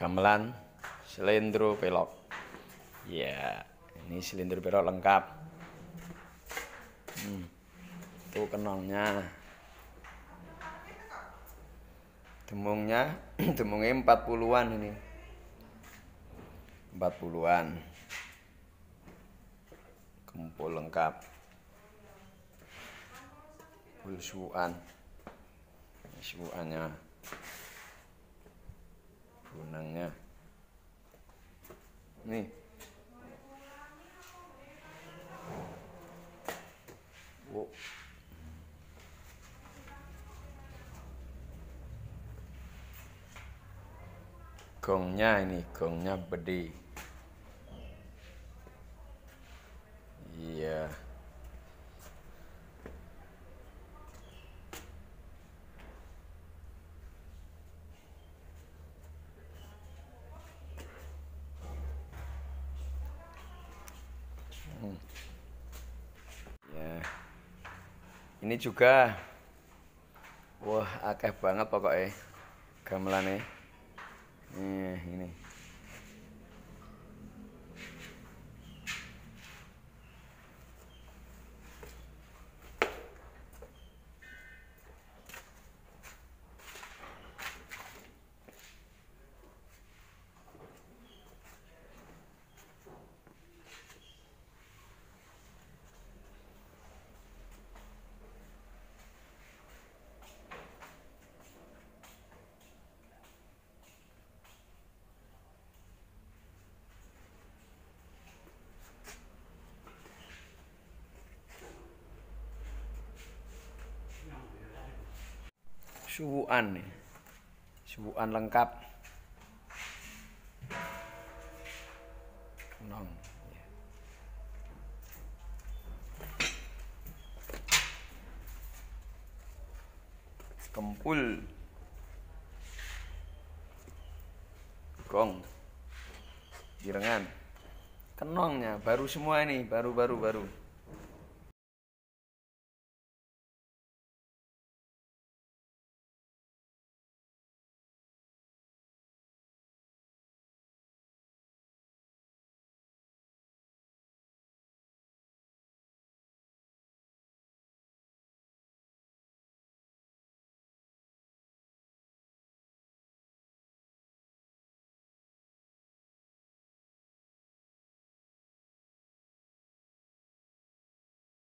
gamelan silindro pelok. Ya, ini silindro pelok lengkap. Tuh kenongnya. Demungnya, demungnya 40-an ini. 40-an. Kempul lengkap. Bulsuan. Suannya. Gunangnya. Nih. Wow. Gongnya ini, gongnya gede. Iya. Ya. Ini juga. Wah, akeh banget pokoknya gamelane. Ini. Suwukan nih. Suwukan lengkap. Kenong. Kempul. Gong. Girengan. Kenongnya baru semua ini, baru.